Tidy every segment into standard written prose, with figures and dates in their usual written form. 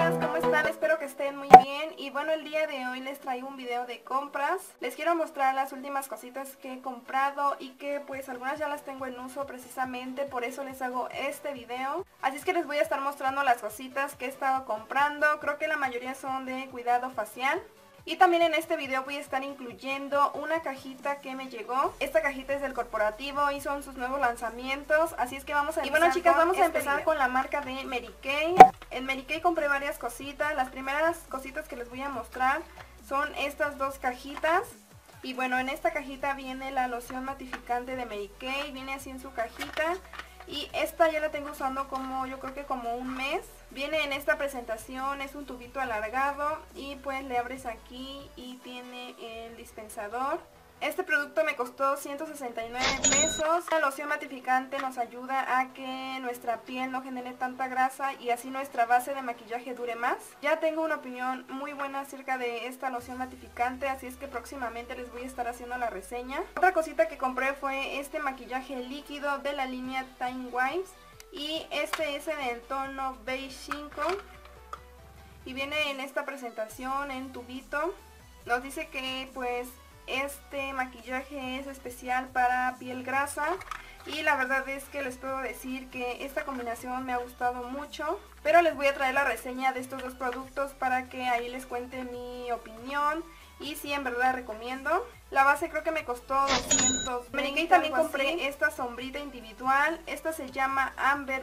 amigas, ¿cómo están? Espero que estén muy bien. Y bueno, el día de hoy les traigo un video de compras. Les quiero mostrar las últimas cositas que he comprado y que pues algunas ya las tengo en uso precisamente, por eso les hago este video. Así es que les voy a estar mostrando las cositas que he estado comprando. Creo que la mayoría son de cuidado facial. Y también en este video voy a estar incluyendo una cajita que me llegó. Esta cajita es del corporativo y son sus nuevos lanzamientos. Así es que vamos a empezar. Y bueno, chicas, vamos a empezar con la marca de Mary Kay. En Mary Kay compré varias cositas. Las primeras cositas que les voy a mostrar son estas dos cajitas. Y bueno, en esta cajita viene la loción matificante de Mary Kay. Viene así en su cajita. Y esta ya la tengo usando como, yo creo que como un mes. Viene en esta presentación, es un tubito alargado y pues le abres aquí y tiene el dispensador. Este producto me costó 169 pesos. La loción matificante nos ayuda a que nuestra piel no genere tanta grasa y así nuestra base de maquillaje dure más. Ya tengo una opinión muy buena acerca de esta loción matificante, así es que próximamente les voy a estar haciendo la reseña. Otra cosita que compré fue este maquillaje líquido de la línea Time Wipes. Y este es en el tono beige 5 y viene en esta presentación en tubito. Nos dice que pues este maquillaje es especial para piel grasa y la verdad es que les puedo decir que esta combinación me ha gustado mucho. Pero les voy a traer la reseña de estos dos productos para que ahí les cuente mi opinión y si en verdad recomiendo. La base creo que me costó 200. Mary Kay también compré esta sombrita individual. Esta se llama Amber.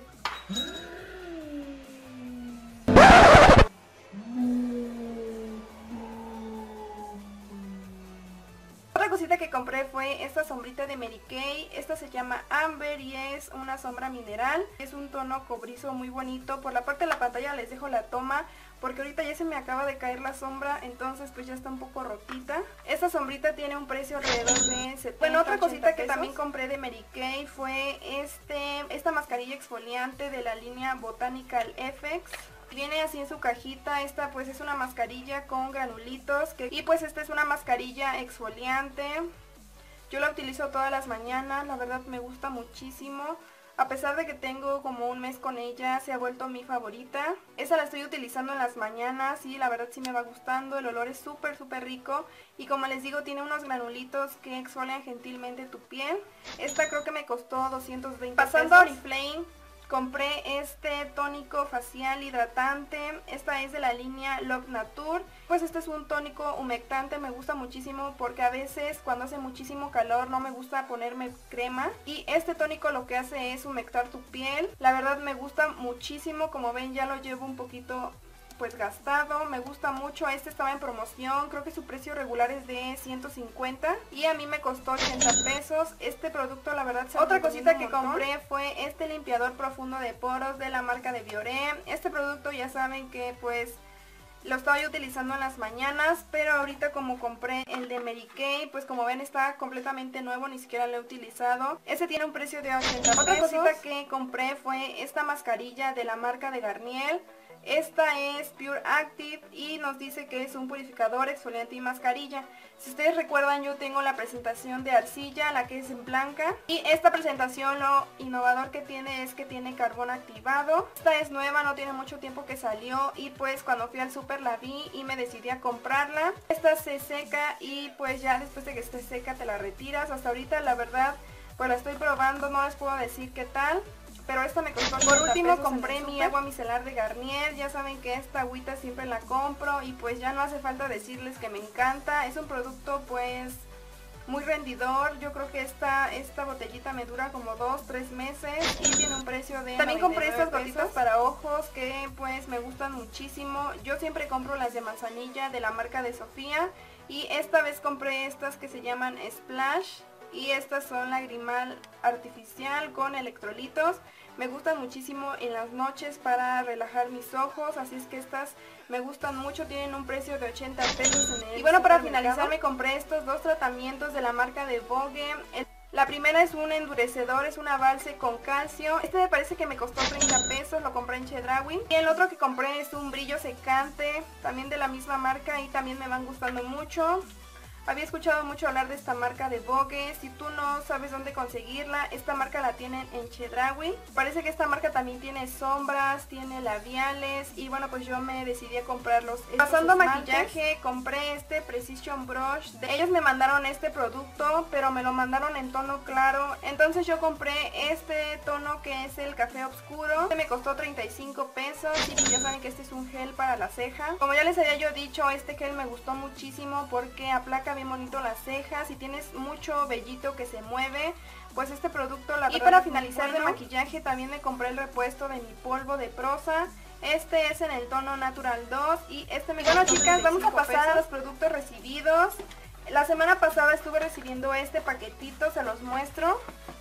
Otra cosita que compré fue esta sombrita de Mary Kay. Esta se llama Amber y es una sombra mineral. Es un tono cobrizo muy bonito. Por la parte de la pantalla les dejo la toma, porque ahorita ya se me acaba de caer la sombra, entonces pues ya está un poco rotita. Esta sombrita tiene un precio alrededor de 70. Bueno, otra cosita que también compré de Mary Kay fue esta mascarilla exfoliante de la línea Botanical Effects. Viene así en su cajita. Esta pues es una mascarilla con granulitos y pues esta es una mascarilla exfoliante. Yo la utilizo todas las mañanas, la verdad me gusta muchísimo. A pesar de que tengo como un mes con ella, se ha vuelto mi favorita. Esa la estoy utilizando en las mañanas y la verdad sí me va gustando. El olor es súper rico y como les digo tiene unos granulitos que exfolian gentilmente tu piel. Esta creo que me costó 220 pesos. Pasando a Oriflame, compré este tónico facial hidratante. Esta es de la línea Love Nature. Pues este es un tónico humectante, me gusta muchísimo porque a veces cuando hace muchísimo calor no me gusta ponerme crema. Y este tónico lo que hace es humectar tu piel. La verdad me gusta muchísimo, como ven ya lo llevo un poquito pues gastado, me gusta mucho. Este estaba en promoción, creo que su precio regular es de 150 y a mí me costó 80 pesos. Este producto la verdad se... Otra cosita que compré fue este limpiador profundo de poros de la marca de Bioré. Este producto ya saben que pues lo estaba yo utilizando en las mañanas, pero ahorita como compré el de Mary Kay, pues como ven está completamente nuevo, ni siquiera lo he utilizado. Este tiene un precio de 80 pesos. Otra cosita que compré fue esta mascarilla de la marca de Garnier. Esta es Pure Active y nos dice que es un purificador, exfoliante y mascarilla. Si ustedes recuerdan, yo tengo la presentación de arcilla, la que es en blanca. Y esta presentación lo innovador que tiene es que tiene carbón activado. Esta es nueva, no tiene mucho tiempo que salió y pues cuando fui al súper la vi y me decidí a comprarla. Esta se seca y pues ya después de que esté seca te la retiras. Hasta ahorita la verdad pues la estoy probando, no les puedo decir qué tal. Pero esta me costó 80 pesos. Por último compré mi agua micelar de Garnier. Ya saben que esta agüita siempre la compro y pues ya no hace falta decirles que me encanta. Es un producto pues muy rendidor. Yo creo que esta botellita me dura como 2-3 meses y tiene un precio de... También compré estas gotitas para ojos que pues me gustan muchísimo. Yo siempre compro las de manzanilla de la marca de Sofía y esta vez compré estas que se llaman Splash. Y estas son lagrimal artificial con electrolitos. Me gustan muchísimo en las noches para relajar mis ojos, así es que estas me gustan mucho, tienen un precio de 80 pesos en el... Y bueno, para finalizar me compré estos dos tratamientos de la marca de Vogue. La primera es un endurecedor, es una base con calcio. Este me parece que me costó 30 pesos, lo compré en Chedraui. Y el otro que compré es un brillo secante, también de la misma marca y también me van gustando mucho. Había escuchado mucho hablar de esta marca de Vogue. Si tú no sabes dónde conseguirla, esta marca la tienen en Chedraui. Parece que esta marca también tiene sombras, tiene labiales y bueno, pues yo me decidí a comprarlos. Pasando a maquillaje, compré este Precision Brush. Ellos me mandaron este producto, pero me lo mandaron en tono claro. Entonces yo compré este tono que es el café oscuro. Este me costó 35 pesos y ya saben que este es un gel para la ceja. Como ya les había yo dicho, este gel me gustó muchísimo porque aplaca bien bonito las cejas. Si tienes mucho vellito que se mueve, pues este producto la verdad. Y para finalizar de maquillaje también me compré el repuesto de mi polvo de Prosa. Este es en el tono Natural 2 y este me costó. Bueno chicas, vamos a pasar a los productos recibidos. La semana pasada estuve recibiendo este paquetito, se los muestro.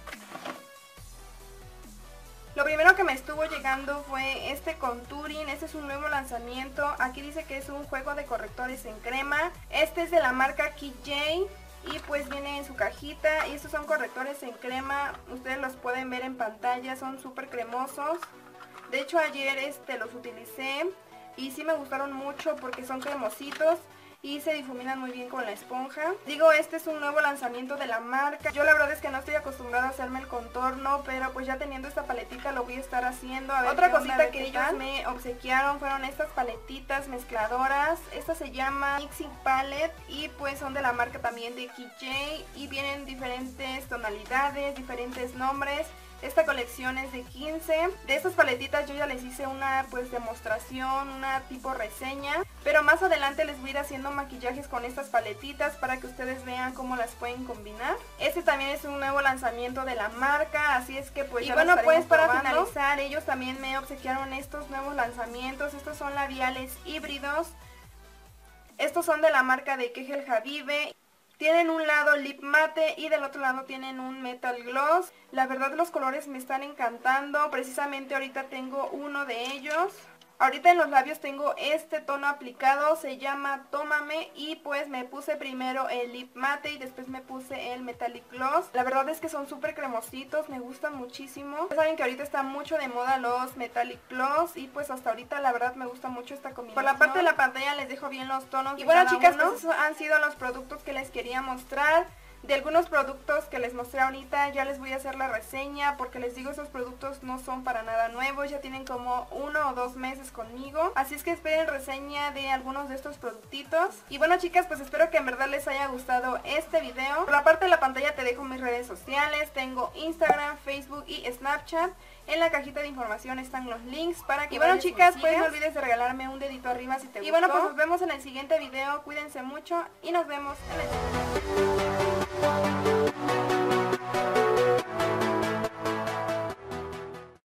Lo primero que me estuvo llegando fue este contouring. Este es un nuevo lanzamiento. Aquí dice que es un juego de correctores en crema. Este es de la marca KJ y pues viene en su cajita. Y estos son correctores en crema. Ustedes los pueden ver en pantalla, son súper cremosos. De hecho ayer los utilicé y sí me gustaron mucho porque son cremositos y se difuminan muy bien con la esponja. Digo, este es un nuevo lanzamiento de la marca. Yo la verdad es que no estoy acostumbrada a hacerme el contorno, pero pues ya teniendo esta paletita lo voy a estar haciendo. A ver, otra cosita que ellos me obsequiaron fueron estas paletitas mezcladoras. Esta se llama Mixing Palette y pues son de la marca también de KJ y vienen diferentes tonalidades, diferentes nombres. Esta colección es de 15. De estas paletitas yo ya les hice una pues demostración, una tipo reseña. Pero más adelante les voy a ir haciendo maquillajes con estas paletitas para que ustedes vean cómo las pueden combinar. Este también es un nuevo lanzamiento de la marca, así es que pues y bueno, pues para finalizar ellos también me obsequiaron estos nuevos lanzamientos. Estos son labiales híbridos. Estos son de la marca de Kegel Habibe. Tienen un lado lip mate y del otro lado tienen un metal gloss. La verdad los colores me están encantando. Precisamente ahorita tengo uno de ellos. Ahorita en los labios tengo este tono aplicado, se llama Tómame y pues me puse primero el lip mate y después me puse el metallic gloss. La verdad es que son súper cremositos, me gustan muchísimo. Ya saben que ahorita está mucho de moda los metallic gloss y pues hasta ahorita la verdad me gusta mucho esta combinación. Por la parte de la pantalla les dejo bien los tonos. Y bueno chicas, pues esos han sido los productos que les quería mostrar. De algunos productos que les mostré ahorita ya les voy a hacer la reseña porque les digo, esos productos no son para nada nuevos, ya tienen como 1 o 2 meses conmigo, así es que esperen reseña de algunos de estos productitos. Y bueno chicas, pues espero que en verdad les haya gustado este video. Por la parte de la pantalla te dejo mis redes sociales, tengo Instagram, Facebook y Snapchat. En la cajita de información están los links para que... Y bueno chicas, pues no olvides de regalarme un dedito arriba si te gustó. Y bueno, pues nos vemos en el siguiente video, cuídense mucho y nos vemos en el siguiente.